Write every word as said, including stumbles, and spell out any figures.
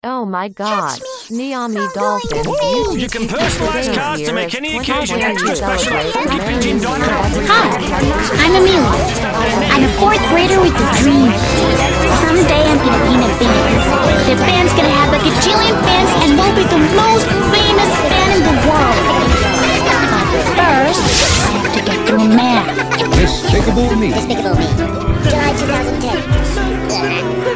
Oh my god. Neami Dolphin. Ooh, you can personalize cards to make any occasion extra special at funky pigeon dot com. Hi, I'm Amelia. I'm a fourth grader with a dream. Someday I'm gonna be in a band. The band's gonna have a gajillion fans and we'll be the most famous band in the world. But first, I have to get through math. Despicable Me. Despicable Me. July two thousand ten.